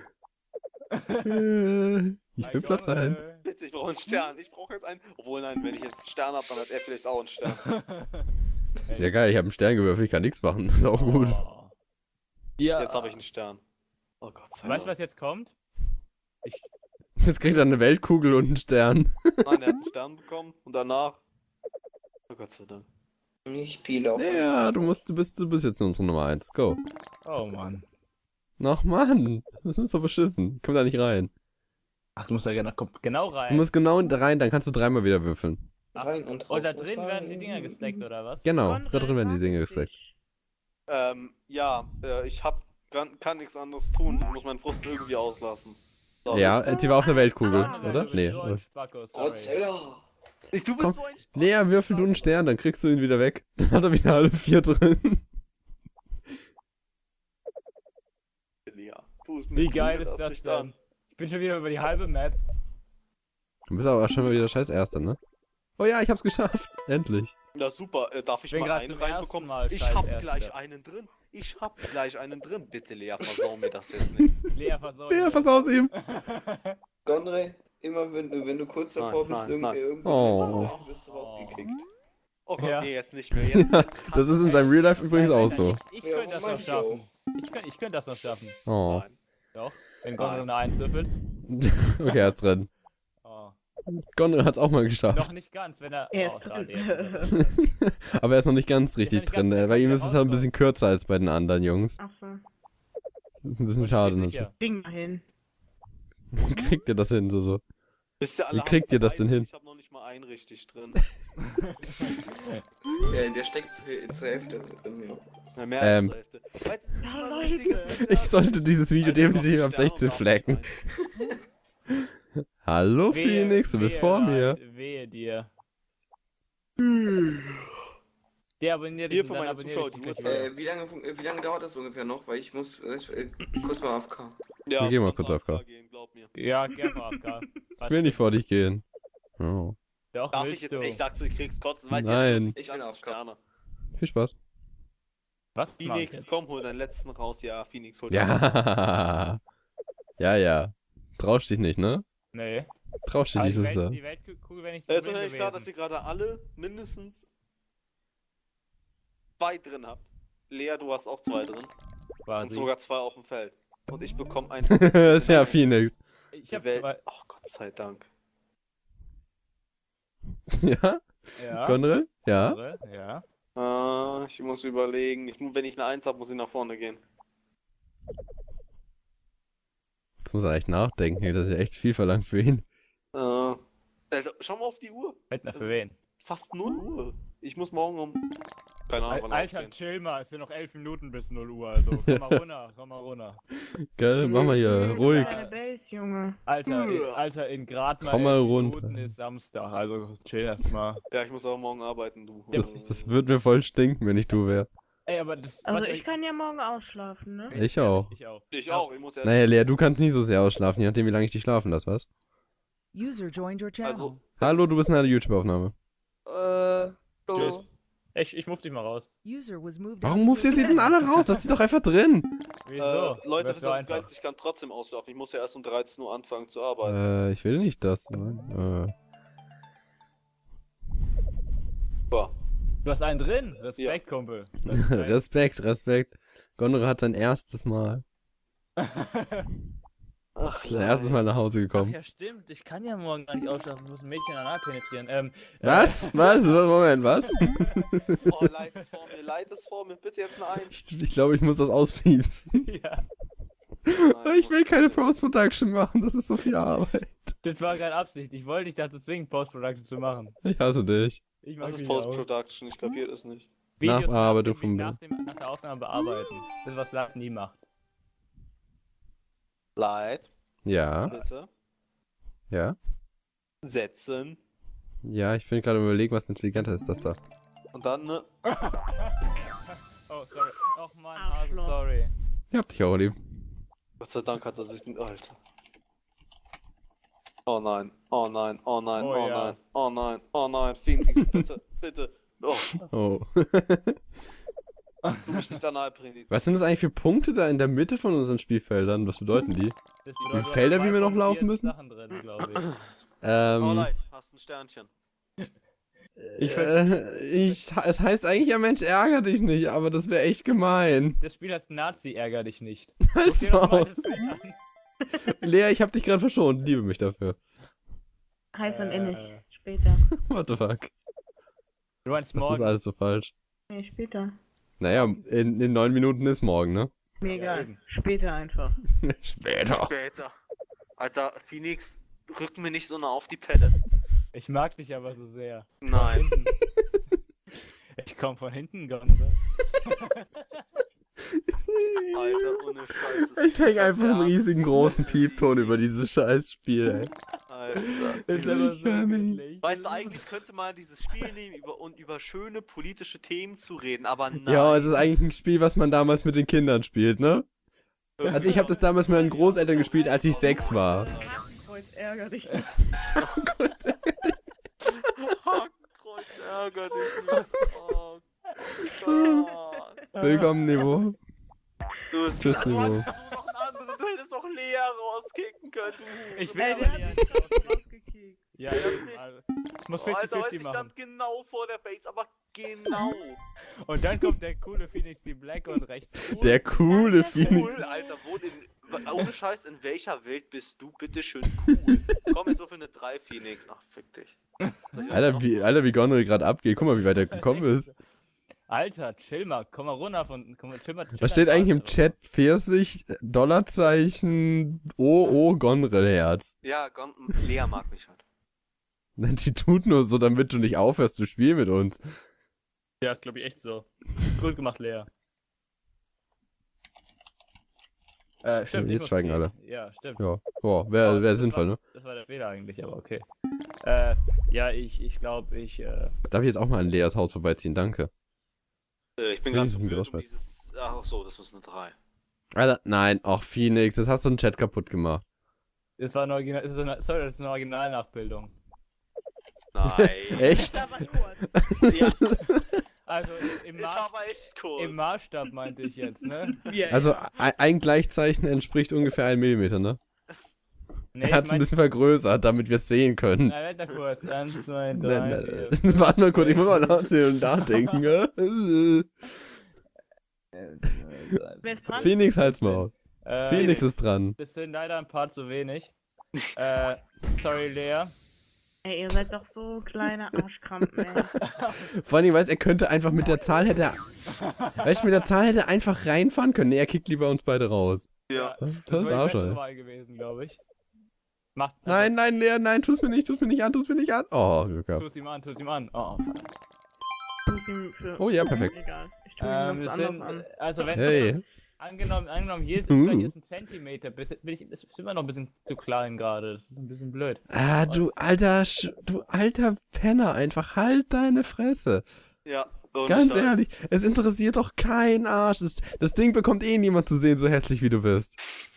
Speaker 1: Äh, Ich bin Platz eins.
Speaker 4: Bitte, ich brauche einen Stern. Ich brauche jetzt einen. Obwohl, nein, wenn ich jetzt einen Stern habe, dann hat er vielleicht auch einen Stern.
Speaker 1: Ja geil, ich habe einen Stern gewürfelt, ich kann nichts machen. Das ist auch gut.
Speaker 2: Oh. Ja.
Speaker 4: Jetzt habe ich einen Stern. Oh Gott sei
Speaker 2: Weißt du,
Speaker 4: Dank.
Speaker 2: was jetzt kommt? Ich.
Speaker 1: Jetzt kriegt er eine Weltkugel und einen Stern.
Speaker 4: Nein, er hat einen Stern bekommen und danach. Oh Gott sei Dank.
Speaker 3: Ich spiele auch.
Speaker 1: Ja, du musst, du bist, du bist jetzt unsere Nummer eins. Go.
Speaker 2: Oh Mann.
Speaker 1: Ach Mann, das ist so beschissen. Komm da nicht rein.
Speaker 2: Ach, du musst da genau, genau
Speaker 1: Du
Speaker 2: rein.
Speaker 1: musst genau da rein, dann kannst du dreimal wieder würfeln.
Speaker 3: Rein und raus.
Speaker 2: Und da
Speaker 3: und
Speaker 2: drin
Speaker 3: rein.
Speaker 2: werden die Dinger gesteckt, oder was?
Speaker 1: Genau,
Speaker 5: Conrad,
Speaker 1: da drin werden die
Speaker 5: sag
Speaker 1: Dinge
Speaker 5: es
Speaker 1: gesteckt.
Speaker 5: nicht.
Speaker 4: Ähm, ja, äh, ich hab, kann, kann nichts anderes tun. Ich muss meinen Frust irgendwie auslassen. So.
Speaker 1: Ja, äh, sie war auf einer Weltkugel,
Speaker 5: Ah,
Speaker 1: oder?
Speaker 2: Du bist
Speaker 1: Nee.
Speaker 2: so ein Spacko, sorry.
Speaker 3: Godzilla!
Speaker 4: Ich, du bist
Speaker 1: Komm,
Speaker 4: so ein Spaß.
Speaker 1: Lea, würfel du einen Stern, dann kriegst du ihn wieder weg. Dann hat er wieder alle vier drin.
Speaker 4: Lea, tu es mir-
Speaker 2: Wie
Speaker 4: tu
Speaker 2: geil
Speaker 4: mir
Speaker 2: ist das
Speaker 4: nicht
Speaker 2: denn?
Speaker 4: an.
Speaker 2: Ich bin schon wieder über die halbe Map.
Speaker 1: Du bist aber schon mal wieder scheiß Erster, ne? Oh ja, ich hab's geschafft. Endlich.
Speaker 4: Ja, super, äh, darf ich
Speaker 2: Bin
Speaker 4: mal
Speaker 2: grad
Speaker 4: einen
Speaker 2: zum ersten
Speaker 4: reinbekommen?
Speaker 2: Mal
Speaker 4: Ich
Speaker 2: scheiß
Speaker 4: hab
Speaker 2: Erster.
Speaker 4: gleich einen drin. Ich hab gleich einen drin. Bitte, Lea, versau mir das jetzt nicht.
Speaker 2: Lea versorgt.
Speaker 1: Lea, pass auf ihm.
Speaker 3: Gondrey, immer wenn du, wenn du kurz
Speaker 4: Nein,
Speaker 3: davor bist,
Speaker 4: nein,
Speaker 3: irgendwie
Speaker 4: nein.
Speaker 3: irgendwo
Speaker 1: Oh.
Speaker 3: drin zu sein, wirst du rausgekickt.
Speaker 4: Oh Gott,
Speaker 2: Ja.
Speaker 4: nee, jetzt nicht mehr. Jetzt,
Speaker 1: Ja,
Speaker 4: jetzt
Speaker 1: das ist in seinem Real Life übrigens auch so.
Speaker 2: Ich, ich
Speaker 3: Ja,
Speaker 2: könnte das noch
Speaker 3: manche
Speaker 2: schaffen. Ich könnte ich könnt das noch schaffen.
Speaker 1: Oh.
Speaker 4: Nein.
Speaker 2: Doch. Wenn Gondor eine eins würfelt.
Speaker 1: Okay, er ist drin.
Speaker 2: Oh.
Speaker 1: Gondor hat's auch mal
Speaker 2: Noch
Speaker 1: geschafft.
Speaker 2: nicht ganz, wenn er.
Speaker 5: Er
Speaker 2: oh,
Speaker 5: ist
Speaker 2: schade,
Speaker 5: drin.
Speaker 2: jetzt ist er drin.
Speaker 1: Aber er ist noch nicht ganz richtig
Speaker 2: nicht
Speaker 1: drin.
Speaker 2: ganz,
Speaker 1: äh,
Speaker 2: der
Speaker 1: Bei
Speaker 2: kann
Speaker 1: ihm
Speaker 2: wieder
Speaker 1: ist es halt ein bisschen kürzer als bei den anderen Jungs.
Speaker 5: Ach so.
Speaker 1: Das ist ein bisschen
Speaker 2: Und
Speaker 1: schade.
Speaker 2: ich bin
Speaker 1: Ne?
Speaker 2: sicher.
Speaker 5: Kriegen wir hin.
Speaker 1: Wie kriegt ihr das hin, so so?
Speaker 4: Wisst ihr, alle
Speaker 1: Wie kriegt
Speaker 4: haben
Speaker 1: ihr das
Speaker 4: zwei
Speaker 1: denn
Speaker 4: drin,
Speaker 1: hin?
Speaker 4: Ich hab noch nicht mal einen richtig drin.
Speaker 3: Ja, der steckt zur, zur Hälfte drin, ja.
Speaker 4: Na, mehr
Speaker 1: Ähm.
Speaker 4: als zur Hälfte. Weil es ist nicht
Speaker 5: Ja,
Speaker 4: mal ein
Speaker 5: Leute.
Speaker 4: richtiges Mittel.
Speaker 1: Ich sollte dieses Video
Speaker 4: Alter, noch
Speaker 1: definitiv
Speaker 4: ein
Speaker 1: ab
Speaker 4: Stern
Speaker 1: sechzehn
Speaker 4: und
Speaker 1: flecken.
Speaker 4: darf
Speaker 1: Hallo
Speaker 2: Wehe-
Speaker 1: Phoenix, du bist
Speaker 2: wehe,
Speaker 1: vor mir.
Speaker 2: Leid, Wehe dir. Der abonniert
Speaker 4: Hier
Speaker 2: dich
Speaker 4: für
Speaker 2: und dann
Speaker 4: meine
Speaker 2: abonniert
Speaker 4: Zuschauer,
Speaker 2: dich
Speaker 4: die
Speaker 2: gleich
Speaker 4: Uhrzeit.
Speaker 2: wieder.
Speaker 3: Äh, wie lange, fun- äh, wie lange dauert das ungefähr noch? Weil ich muss äh, kurz mal A F K.
Speaker 4: Ja,
Speaker 1: Wir gehen mal
Speaker 4: muss
Speaker 1: kurz
Speaker 4: A
Speaker 1: auf
Speaker 4: F K
Speaker 1: K.
Speaker 4: gehen, glaub glaub mir.
Speaker 2: Ja, geh einfach A F K.
Speaker 1: Ich will nicht vor dich gehen. Oh.
Speaker 2: Doch,
Speaker 4: Darf ich
Speaker 2: willst
Speaker 4: jetzt,
Speaker 2: du.
Speaker 4: ich sag's, ich krieg's kotzen, weiß
Speaker 1: Nein.
Speaker 4: ich
Speaker 3: Ich will auf K.
Speaker 4: Sterne.
Speaker 1: Viel Spaß.
Speaker 2: Was?
Speaker 4: Phoenix, komm, hol deinen letzten raus. Ja, Phoenix, hol
Speaker 1: Ja. Ja, ja. Traust dich nicht, ne?
Speaker 2: Nee.
Speaker 1: Traust dich
Speaker 2: Aber
Speaker 1: nicht,
Speaker 2: die,
Speaker 1: so zu
Speaker 2: Welt,
Speaker 1: sagen.
Speaker 2: die Weltkugel wäre nicht
Speaker 4: Äh, Ist
Speaker 2: Problem
Speaker 4: euch nicht klar, dass
Speaker 2: gewesen.
Speaker 4: ihr gerade alle mindestens zwei drin habt? Lea, du hast auch zwei drin. Und
Speaker 2: Quasi.
Speaker 4: sogar zwei auf dem Feld. Und ich bekomme ein.
Speaker 1: Ist ja Phoenix.
Speaker 2: Ich
Speaker 4: Die
Speaker 2: hab
Speaker 4: Welt.
Speaker 2: zwei.
Speaker 4: Oh Gott sei Dank.
Speaker 1: Ja?
Speaker 2: Ja.
Speaker 1: Conrad? Ja?
Speaker 2: Andere, ja.
Speaker 4: Ah, ich muss überlegen. Ich, mu- wenn ich eine Eins habe, muss ich nach vorne gehen.
Speaker 1: Jetzt muss er echt nachdenken. Das ist ja echt viel verlangt für ihn.
Speaker 4: Äh, also, schau mal auf die Uhr.
Speaker 2: Wetten für
Speaker 4: Das-
Speaker 2: wen?
Speaker 4: Fast null Uhr. Ich muss morgen um. Keine Ahnung, wann
Speaker 2: Alter,
Speaker 4: aufstehen.
Speaker 2: chill mal, es sind noch elf Minuten bis null Uhr, also komm mal runter, komm mal runter.
Speaker 1: Geil, mach mal hier. Ruhig.
Speaker 5: Deine Base, Junge.
Speaker 2: Alter, in, Alter, in grad mal
Speaker 1: Komm mal
Speaker 2: elf
Speaker 1: runter.
Speaker 2: Minuten ist Samstag, also chill erst mal.
Speaker 4: Ja, ich muss auch morgen arbeiten, du.
Speaker 1: Das, das wird mir voll stinken, wenn ich du wäre.
Speaker 2: Ey, aber das...
Speaker 5: Also
Speaker 2: was
Speaker 5: ich kann ja morgen ausschlafen, ne?
Speaker 1: Ich auch.
Speaker 2: Ich auch.
Speaker 4: Ich auch, ich muss ja.
Speaker 1: Naja, Lea, du kannst nie so sehr ausschlafen, je nachdem, wie lange ich dich schlafen lasse, was?
Speaker 6: User joined your channel.
Speaker 4: Also.
Speaker 1: Hallo, du bist in einer YouTube-Aufnahme.
Speaker 3: Äh,
Speaker 2: Tschüss. Ich, ich muff dich mal raus.
Speaker 6: User was moved
Speaker 1: Warum
Speaker 6: out of
Speaker 1: muft ihr
Speaker 6: your
Speaker 1: sie denn
Speaker 6: channel.
Speaker 1: alle raus? Lass sie doch einfach drin.
Speaker 2: Wieso?
Speaker 4: Äh, Leute,
Speaker 2: Wär's
Speaker 4: wisst
Speaker 2: so
Speaker 4: ihr, das
Speaker 2: einfach.
Speaker 4: Geilste, ich kann trotzdem ausschlafen. Ich muss ja erst um dreizehn Uhr anfangen zu arbeiten.
Speaker 1: Äh, ich will nicht das. Ne?
Speaker 4: Ja.
Speaker 2: Du hast einen drin. Respekt, Kumpel. Das ist
Speaker 1: Äh.
Speaker 2: geil.
Speaker 1: Respekt, Respekt. Gondor hat sein erstes Mal.
Speaker 4: Ach,
Speaker 1: Sein erstes Mal nach Hause
Speaker 2: Ach
Speaker 1: gekommen.
Speaker 2: ja, stimmt. Ich kann ja morgen gar nicht ausschlafen. Ich muss ein Mädchen anal penetrieren. Ähm,
Speaker 1: Was? Was? Moment, was?
Speaker 4: Oh, leid es vor mir, leid es vor mir. Bitte jetzt eine Eins.
Speaker 1: Ich, ich glaube, ich muss das auspiepsen.
Speaker 2: Äh, ja,
Speaker 4: Nein,
Speaker 1: Ich will keine Post-Production machen, das ist so viel Arbeit.
Speaker 2: das war keine Absicht. Ich wollte dich dazu zwingen, Post-Production zu machen.
Speaker 1: Ich hasse dich.
Speaker 2: Ich mag
Speaker 4: Das ist
Speaker 2: mich auch.
Speaker 4: Post-Production, ich kapiere das nicht.
Speaker 2: Videos
Speaker 1: Nachbearbeitung
Speaker 2: nach,
Speaker 1: vom
Speaker 2: nach, dem, nach der Aufnahme bearbeiten. Das ist, was Lars nie macht.
Speaker 4: Leid,
Speaker 1: Ja,
Speaker 4: bitte.
Speaker 1: ja.
Speaker 4: Setzen.
Speaker 1: Ja, ich bin gerade überlegen, was intelligenter ist, das da.
Speaker 4: Und dann, ne?
Speaker 2: Oh, sorry. Och man, Hase,
Speaker 5: Arschloch.
Speaker 2: sorry.
Speaker 1: Ich hab dich auch lieb.
Speaker 4: Gott sei Dank hat er sich nicht. Alter. Oh nein, oh nein, oh nein,
Speaker 2: Oh
Speaker 4: oh,
Speaker 2: ja.
Speaker 4: nein, oh nein, oh nein, Phoenix, bitte, bitte. Oh,
Speaker 1: Oh.
Speaker 4: du mich nicht anal bringen.
Speaker 1: Was sind das eigentlich für Punkte da in der Mitte von unseren Spielfeldern? Was bedeuten die?
Speaker 2: Das
Speaker 1: Wie
Speaker 2: bedeutet,
Speaker 1: Felder,
Speaker 2: du hast
Speaker 1: wie wir noch
Speaker 2: zwei
Speaker 1: laufen
Speaker 2: von vier
Speaker 1: müssen?
Speaker 2: Sachen drin, glaube ich.
Speaker 4: Oh
Speaker 1: Ähm,
Speaker 4: leid, hast ein Sternchen.
Speaker 1: ich, äh, ich, es heißt eigentlich ja, Mensch, ärger dich nicht, aber das wäre echt gemein.
Speaker 2: Das Spiel heißt Nazi, ärger dich nicht.
Speaker 1: Halt's
Speaker 2: Guck dir doch mal
Speaker 1: Maul.
Speaker 2: das Bild an.
Speaker 1: Lea, ich hab dich gerade verschont, liebe mich dafür.
Speaker 5: Heiß und
Speaker 2: Äh.
Speaker 5: innig. Später.
Speaker 1: What the fuck?
Speaker 2: Du meinst
Speaker 1: Das ist
Speaker 2: morgen.
Speaker 1: alles so falsch.
Speaker 5: Nee, später.
Speaker 1: Naja, in, in neun Minuten ist morgen, ne?
Speaker 5: Mir
Speaker 2: Ja,
Speaker 5: egal.
Speaker 2: eben.
Speaker 5: Später einfach.
Speaker 1: Später.
Speaker 4: Später. Alter, Phoenix, rück mir nicht so nah auf die Pelle.
Speaker 2: Ich mag dich aber so sehr.
Speaker 4: Nein.
Speaker 2: Hinten. Ich komm von hinten, Gonzo.
Speaker 4: Alter, ohne Scheiß.
Speaker 1: Ich krieg einfach einen riesigen großen Piepton über dieses scheiß Spiel, ey.
Speaker 4: Alter.
Speaker 2: Das ist aber
Speaker 1: Ich
Speaker 2: so
Speaker 1: kann nicht.
Speaker 2: gütlich.
Speaker 4: Weißt du, eigentlich könnte man dieses Spiel nehmen über, und über schöne politische Themen zu reden, aber nein.
Speaker 1: Ja, es ist eigentlich ein Spiel, was man damals mit den Kindern spielt, ne? Also ich habe das damals mit meinen Großeltern gespielt, als ich sechs war.
Speaker 5: Hakenkreuz, ärger dich.
Speaker 4: Hakenkreuz ärgert dich nicht. Oh Gott.
Speaker 1: Willkommen, Niveau.
Speaker 4: Du, bist,
Speaker 1: Tschüss,
Speaker 4: du
Speaker 1: Niveau.
Speaker 4: hattest so noch einen anderen, du hättest noch Lea rauskicken können. Du.
Speaker 2: Ich will
Speaker 5: Ey,
Speaker 2: aber
Speaker 5: der hat
Speaker 2: nicht.
Speaker 5: mich gerade rausgekickt.
Speaker 2: Ja, ja, also, ich muss
Speaker 4: Oh, Alter,
Speaker 2: fünfzig
Speaker 4: weißt,
Speaker 2: fünfzig
Speaker 4: ich
Speaker 2: machen.
Speaker 4: stand genau vor der Base, aber genau.
Speaker 2: Und dann kommt der coole Phoenix die Black und rechts.
Speaker 1: Der coole
Speaker 5: Ja,
Speaker 1: Phoenix.
Speaker 4: Cool, Alter, wo in, ohne Scheiß, in welcher Welt bist du bitte schön cool? Komm jetzt mal für eine drei, Phoenix. Ach, fick dich.
Speaker 1: Alter, wie, Alter, wie Gondor gerade abgeht. Guck mal, wie weit er gekommen ist.
Speaker 2: Alter, chill mal, komm mal runter von. Komm, mal, chill mal, chill
Speaker 1: Was
Speaker 2: mal
Speaker 1: steht eigentlich im
Speaker 2: raus,
Speaker 1: Chat? vierzig Dollarzeichen O O Gonrel Herz.
Speaker 4: Ja, Gon Lea mag mich halt.
Speaker 1: Sie tut nur so, damit du nicht aufhörst zu spielen mit uns.
Speaker 2: aber- Ja, ist glaube ich echt so. Gut gemacht, Lea. Äh, stimmt.
Speaker 1: Jetzt
Speaker 2: ich muss
Speaker 1: schweigen
Speaker 2: ziehen.
Speaker 1: alle.
Speaker 2: Ja, stimmt.
Speaker 1: Ja, boah, wäre
Speaker 2: Oh,
Speaker 1: wär
Speaker 2: das
Speaker 1: sinnvoll,
Speaker 2: war,
Speaker 1: ne?
Speaker 2: Das war der Fehler eigentlich, aber okay. Äh, ja, ich, ich glaube, ich, äh,
Speaker 1: Darf ich jetzt auch mal an Leas Haus vorbeiziehen? Danke.
Speaker 4: Äh, ich bin
Speaker 1: Will
Speaker 4: gerade
Speaker 1: ich
Speaker 4: so
Speaker 1: das
Speaker 4: blöd, um
Speaker 1: rausschmeißen?
Speaker 4: dieses... Ach so, das muss eine drei.
Speaker 1: Alter, nein, auch Phoenix, jetzt hast du den Chat kaputt gemacht.
Speaker 2: Das war eine Original, das ist eine, sorry, das ist eine Originalnachbildung.
Speaker 4: Nein.
Speaker 1: Echt?
Speaker 5: Das war kurz.
Speaker 4: Ja,
Speaker 2: Also im,
Speaker 4: ist
Speaker 2: Maß,
Speaker 4: aber echt cool.
Speaker 2: im Maßstab meinte ich jetzt, ne?
Speaker 5: Ja,
Speaker 1: Also
Speaker 5: ja.
Speaker 1: ein, ein Gleichzeichen entspricht ungefähr einem Millimeter, ne?
Speaker 2: Nee,
Speaker 1: Er hat es ein bisschen vergrößert, damit wir es sehen können.
Speaker 2: Na, warte kurz. Eins, zwei,
Speaker 1: Nein,
Speaker 2: drei,
Speaker 1: nein,
Speaker 2: vier.
Speaker 1: nein. Warte mal kurz, ich muss mal nachsehen und nachdenken.
Speaker 5: Wer ist dran?
Speaker 1: Phoenix, halt's mal.
Speaker 2: Äh,
Speaker 1: Phoenix ist dran.
Speaker 2: Das sind leider ein paar zu wenig. äh, sorry, Lea.
Speaker 5: Ey, ihr seid doch so kleine Arschkrampen, ey.
Speaker 1: Vor allem, weiß er könnte einfach mit der Zahl hätte er. Weißt du, mit der Zahl hätte er einfach reinfahren können. Nee, er kickt lieber uns beide raus.
Speaker 4: Ja.
Speaker 1: Das,
Speaker 2: Das
Speaker 1: ist
Speaker 2: wäre die
Speaker 1: auch
Speaker 2: beste
Speaker 1: schon.
Speaker 2: Wahl gewesen, glaube ich. Macht. Also,
Speaker 1: Nein, nein, Lea, nein, tu's mir nicht, tu's mir nicht an, tu's mir nicht an. Oh, Glück gehabt.
Speaker 2: Tu's ihm an, tu's ihm an. Oh, fuck.
Speaker 5: Muss ihm für-
Speaker 1: Oh ja, perfekt.
Speaker 5: Egal. Ich tue ihm
Speaker 2: Ähm,
Speaker 5: was
Speaker 2: das
Speaker 5: anderes
Speaker 2: sind,
Speaker 5: an.
Speaker 2: also wenn,
Speaker 1: Hey.
Speaker 2: angenommen, angenommen, hier ist
Speaker 1: Mhm.
Speaker 2: es vielleicht ist ein Zentimeter, bis, bin ich, das ist immer noch ein bisschen zu klein gerade, das ist ein bisschen blöd.
Speaker 1: Ah, du alter, Sch du alter Penner, einfach halt deine Fresse.
Speaker 4: Ja. ohne
Speaker 1: Ganz
Speaker 4: Scheiß.
Speaker 1: ehrlich, es interessiert doch keinen Arsch. Das, das Ding bekommt eh niemand zu sehen, so hässlich wie du bist.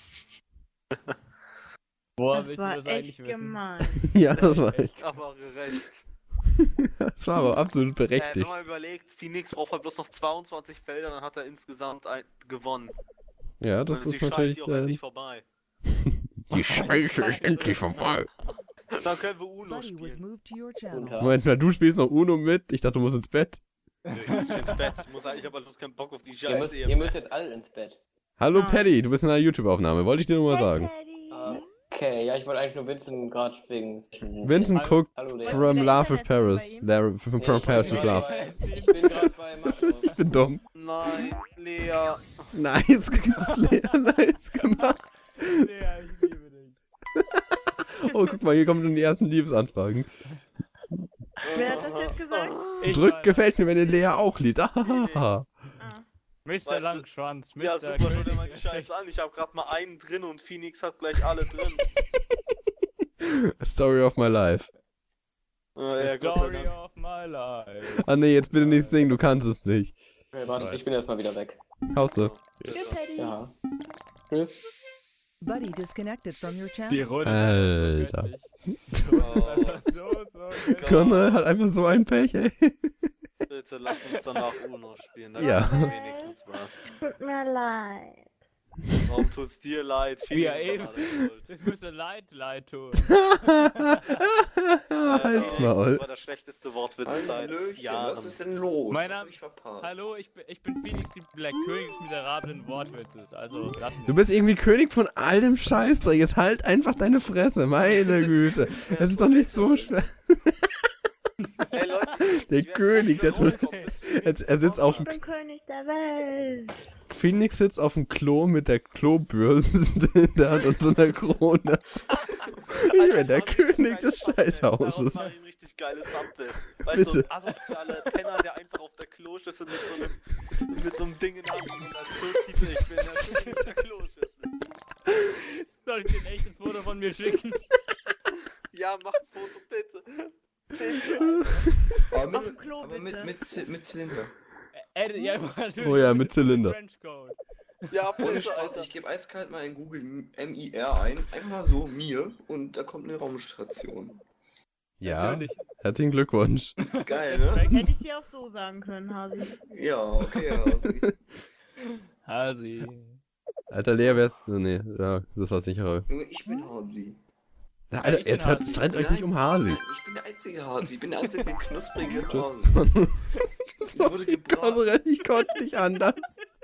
Speaker 2: Woher
Speaker 5: Das
Speaker 2: willst du
Speaker 5: war
Speaker 2: das
Speaker 5: echt
Speaker 2: eigentlich wissen?
Speaker 5: gemein.
Speaker 1: Ja, das war echt.
Speaker 4: Aber recht.
Speaker 1: Das war aber absolut
Speaker 4: Äh, wenn
Speaker 1: berechtigt.
Speaker 4: man überlegt, Phoenix braucht halt bloß noch zweiundzwanzig Felder, dann hat er insgesamt ein gewonnen.
Speaker 1: Ja, das
Speaker 4: Dann
Speaker 1: ist
Speaker 4: die
Speaker 1: natürlich.
Speaker 4: Scheiße auch
Speaker 1: Äh,
Speaker 4: endlich vorbei.
Speaker 1: die Scheiße ist endlich vorbei.
Speaker 4: Dann können wir Uno
Speaker 6: Buddy was
Speaker 4: spielen.
Speaker 6: moved to your channel.
Speaker 1: Moment mal, du spielst noch Uno mit? Ich dachte, du musst ins Bett.
Speaker 4: Nö, ich muss ins Bett. Ich, muss, ich hab halt bloß keinen Bock auf die
Speaker 7: Ihr müsst,
Speaker 4: Scheiße.
Speaker 7: ihr müsst jetzt alle ins Bett.
Speaker 1: Hallo
Speaker 5: Ah.
Speaker 1: Paddy, du bist in einer YouTube-Aufnahme. Wollte ich dir nur mal sagen.
Speaker 7: Okay, ja, ich wollte eigentlich nur Vincent gerade wegen.
Speaker 1: Vincent
Speaker 2: Hallo-
Speaker 1: guckt
Speaker 7: Hallo, Lea.
Speaker 1: From
Speaker 5: der
Speaker 1: Love with
Speaker 5: Internet bei
Speaker 1: Paris.
Speaker 5: ihm?
Speaker 1: There, from
Speaker 7: Nee, ich
Speaker 1: Paris
Speaker 7: bin
Speaker 1: with
Speaker 7: gerade
Speaker 1: Love.
Speaker 7: bei- Ich bin gerade bei Markus.
Speaker 1: Ich bin dumm.
Speaker 4: Nein, Lea.
Speaker 1: Nice gemacht, Lea, nice gemacht.
Speaker 2: Lea, ich liebe dich.
Speaker 1: Oh, guck mal, hier kommen schon die ersten Liebesanfragen.
Speaker 5: Wer hat das jetzt gesagt?
Speaker 2: Ich
Speaker 1: Drück
Speaker 2: war-
Speaker 1: gefällt mir, wenn ihr Lea auch liebt. Ahaha.
Speaker 5: Ah.
Speaker 2: Mister
Speaker 4: Weißt du-
Speaker 2: Langschwanz, Mister
Speaker 4: Ja, super, schau dir mal die
Speaker 2: König-
Speaker 4: Scheiße an. Ich hab grad mal einen drin und Phoenix hat gleich alle drin.
Speaker 1: Story of my life.
Speaker 4: Ja, ja,
Speaker 2: The
Speaker 4: Gott sei
Speaker 2: Story
Speaker 4: Dank.
Speaker 2: of my life.
Speaker 1: Ah nee, jetzt bitte nicht singen, du kannst es nicht.
Speaker 7: Okay, warte, ich bin erstmal wieder weg.
Speaker 1: Haust du?
Speaker 5: Tschüss, Paddy.
Speaker 7: Ja. Tschüss.
Speaker 6: Buddy disconnected from your
Speaker 2: Die
Speaker 6: channel.
Speaker 2: Runde.
Speaker 1: Alter.
Speaker 2: ist einfach so, so göttlich.
Speaker 1: Conrad hat einfach so ein Pech, ey.
Speaker 4: Bitte lass uns danach Uno spielen. Das
Speaker 1: Ja.
Speaker 4: macht wenigstens was.
Speaker 5: Tut mir leid.
Speaker 4: Warum tut's dir leid?
Speaker 2: Wie er
Speaker 4: Phoenix
Speaker 2: eben.
Speaker 4: hat alles schuld.
Speaker 2: Das müsste leid, leid tun.
Speaker 1: Halt's
Speaker 4: Äh,
Speaker 1: Maul.
Speaker 4: Das war der schlechteste Wortwitz seit
Speaker 3: Hallöchen,
Speaker 4: Jahren.
Speaker 3: was ist denn los?
Speaker 2: Mein
Speaker 3: Was
Speaker 2: Name-
Speaker 3: hab ich verpasst?
Speaker 2: Hallo, ich bin, ich bin Phoenix, der König des miserablen Wortwitzes. Also, lass mich.
Speaker 1: Du bist irgendwie König von all dem Scheißdreck. Jetzt halt einfach deine Fresse, meine Güte. Das ist doch nicht so schwer.
Speaker 4: Ey, Leute,
Speaker 1: Der
Speaker 4: ich werd
Speaker 1: König, der
Speaker 4: nicht mehr
Speaker 1: tut-
Speaker 4: rauskommen, bis Phoenix
Speaker 1: Jetzt, er sitzt auf
Speaker 5: Ich
Speaker 1: dem
Speaker 5: bin König der Welt.
Speaker 1: Phoenix sitzt auf dem Klo mit der Klobürste in der Hand und so einer Krone. Ich bin der König des Scheißhauses.
Speaker 4: Daraus mach ich ein richtig geiles Thumbnail. Weißt du,
Speaker 1: Bitte.
Speaker 4: so ein asozialer Penner, der einfach auf der Kloschüssel mit so einem, mit so einem Ding in der Hand und als Schultitel, ich bin der König der Kloschüssel.
Speaker 2: Soll ich dir ein echtes Foto von mir schicken?
Speaker 4: Ja, mach ein Foto, bitte. Bitte.
Speaker 3: Aber
Speaker 5: Auf dem
Speaker 3: mit,
Speaker 5: Klo,
Speaker 3: aber mit,
Speaker 5: bitte.
Speaker 3: mit, Zy- mit Zylinder.
Speaker 2: Äh, ja, natürlich.
Speaker 1: Oh ja, mit Zylinder.
Speaker 2: Trenchcoat.
Speaker 4: Ja,
Speaker 3: Ohne
Speaker 4: bitte,
Speaker 3: Spaß,
Speaker 4: Alter.
Speaker 3: ich gebe eiskalt mal in Google M I R ein. Einfach mal so mir und da kommt eine Raumstation.
Speaker 1: Ja,
Speaker 2: Natürlich.
Speaker 1: herzlichen Glückwunsch.
Speaker 3: Geil, ne?
Speaker 5: Hätte ich dir auch so sagen können, Hasi.
Speaker 3: Ja, okay, Hasi.
Speaker 2: Hasi.
Speaker 1: Alter, Lea wär's. Nee, ja, das war sicherer.
Speaker 3: Junge, ich bin Hasi.
Speaker 1: Na, Alter,
Speaker 2: ich bin
Speaker 1: jetzt hört,
Speaker 2: Hasi.
Speaker 1: trennt euch nicht um Hasi.
Speaker 3: Nein, ich bin der einzige Hasi. Ich bin der einzige knusprige
Speaker 1: Tschüss.
Speaker 3: Hasi. Ich wurde gebraten.
Speaker 1: Konrad, ich konnte nicht anders.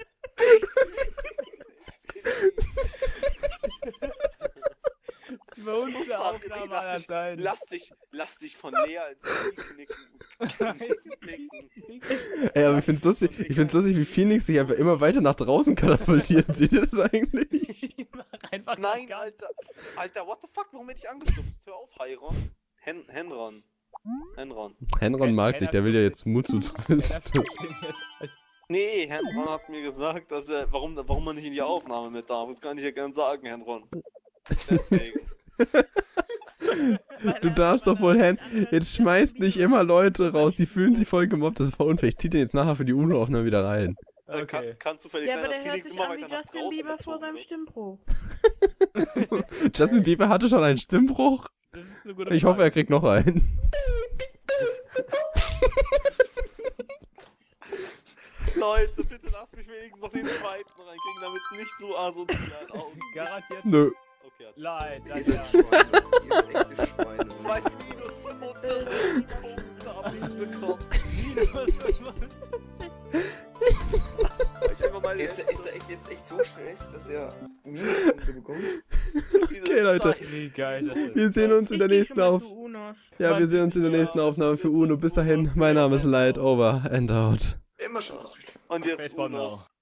Speaker 2: Das war unsere
Speaker 4: Lass
Speaker 2: Aufnahme aller
Speaker 4: dich,
Speaker 2: Zeiten.
Speaker 4: lass dich, lass dich von Lea ins Knie knicken.
Speaker 1: Ey, aber ich find's lustig, ich find's lustig, wie Phoenix sich einfach immer weiter nach draußen katapultiert. Seht ihr das eigentlich?
Speaker 2: Einfach
Speaker 4: Nein,
Speaker 2: gar-
Speaker 4: Alter. Alter, what the fuck? Warum bin ich angestupst? Hör auf, Heiron. Hen Henron. Henron.
Speaker 1: Henron mag dich, der will ja jetzt Mut zu trösten.
Speaker 4: Nee, Henron hat mir gesagt, dass er, warum, warum man nicht in die Aufnahme mit darf. Das kann ich ja gern sagen, Henron. Deswegen.
Speaker 1: Du darfst doch wohl, Hen, jetzt schmeißt nicht immer Leute raus, die fühlen sich voll gemobbt, das ist voll unfair. Ich zieh den jetzt nachher für die Uno-Aufnahme wieder rein.
Speaker 4: Dann kann,
Speaker 2: Okay.
Speaker 4: kann zufällig
Speaker 5: Ja,
Speaker 4: sein,
Speaker 5: aber
Speaker 4: dass
Speaker 5: der hört
Speaker 4: Felix
Speaker 5: sich
Speaker 4: immer
Speaker 5: an wie
Speaker 4: weiter nach
Speaker 5: Justin
Speaker 4: draußen
Speaker 5: Bieber vor
Speaker 4: gezogen
Speaker 5: seinem
Speaker 4: wird.
Speaker 5: Stimmbruch.
Speaker 1: Justin Bieber hatte schon einen Stimmbruch.
Speaker 2: Das ist eine gute
Speaker 1: Ich hoffe, er
Speaker 2: Frage.
Speaker 1: kriegt noch einen.
Speaker 4: Leute, bitte lasst mich wenigstens noch den zweiten reinkriegen, damit es nicht so asozial aussieht.
Speaker 2: Garantiert.
Speaker 1: Nö.
Speaker 4: Okay, hat
Speaker 2: Leid,
Speaker 3: Ihr
Speaker 2: das
Speaker 3: seid
Speaker 2: ja.
Speaker 3: Schweine. Ihr seid echte Schweine.
Speaker 4: Weißt du, minus fünfundvierzig Punkte hab ich bekommen. Ich einfach mal
Speaker 3: Ist er, ist er echt, jetzt echt so schlecht, dass er Minuspunkte bekommt?
Speaker 1: Okay, Leute.
Speaker 2: Wie geil ist das denn?
Speaker 1: Wir sehen uns in der
Speaker 5: Ich geh
Speaker 1: nächsten
Speaker 5: schon mal
Speaker 1: Auf.
Speaker 5: zu Unos.
Speaker 1: Ja, wir sehen uns in der nächsten Aufnahme für Uno. Bis dahin, mein Name ist Light, over and out.
Speaker 3: Immer schon was.
Speaker 4: Und jetzt
Speaker 2: Baseball
Speaker 4: Unos.
Speaker 2: now.